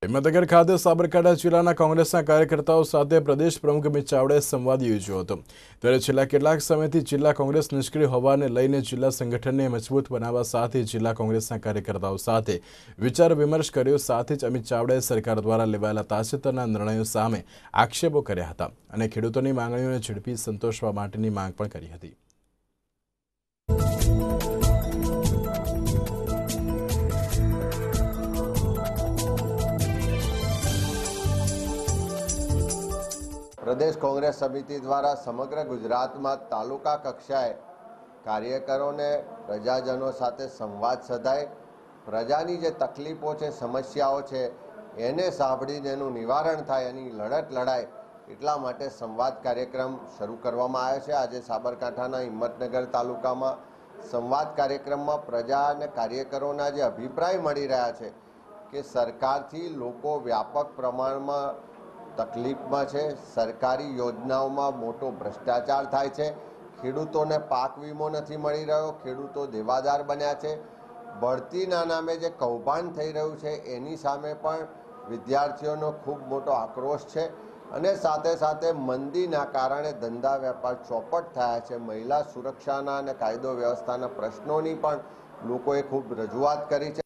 હિંમતનગર ખાતે સાબરકાંઠા જિલ્લાના કોંગ્રેસના કાર્યકર્તાઓ સાથે પ્રદેશ પ્રમુખ અમિત ચાવડાએ સંવાદ યોજ્યો હતો। ત્યારે છેલ્લા કેટલાક સમયથી જિલ્લા કોંગ્રેસ નિષ્ક્રિય હોવાને લઈને જિલ્લા સંગઠનને મજબૂત બનાવવા સાથે જિલ્લા કોંગ્રેસના કાર્યકર્તાઓ સાથે વિચાર વિમર્શ કર્યો। સાથે જ અમિત ચાવડાએ સરકાર દ્વારા લેવાયેલા તાજેતરના નિર્ણયો સામે આક્ષેપો કર્યા હતા અને ખેડૂતોની માંગણીઓને ઝડપી સંતોષવા માટેની માંગ પણ કરી હતી। प्रदेश कांग्रेस समिति द्वारा समग्र गुजरात में तालुका कक्षाए कार्यकरों ने प्रजाजनों साथे संवाद सधाय प्रजानी जे तकलीफों है समस्याओं है एने सांभळीने एनुं निवारण थाय एनी लड़त लड़ाय એટલા માટે संवाद कार्यक्रम शुरू करवामां આવ્યો છે। આજે સાબરકાંઠાના હિંમતનગર તાલુકામાં संवाद कार्यक्रमમાં પ્રજા અને કાર્યકરોના જે અભિપ્રાય મળી રહ્યા છે કે સરકારથી લોકો વ્યાપક પ્રમાણમાં તકલીફમાં છે, સરકારી યોજનાઓમાં મોટો ભ્રષ્ટાચાર થાય છે, ખેડૂતોને પાક વીમો નથી મળી રહ્યો, ખેડૂતો દેવાદાર બન્યા છે, બઢતીના નામે જે કૌભાંડ થઈ રહ્યું છે એની સામે પણ વિદ્યાર્થીઓનો ખૂબ મોટો આક્રોશ છે અને સાથે સાથે મંદીના કારણે ધંધા વેપાર ચોપટ થયા છે। મહિલા સુરક્ષાના અને કાયદો વ્યવસ્થાના પ્રશ્નોની પણ લોકોએ ખૂબ રજૂઆત કરી છે।